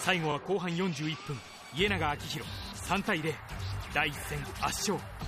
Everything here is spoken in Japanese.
最後は後半41分、家長昭弘3対0、第1戦圧勝。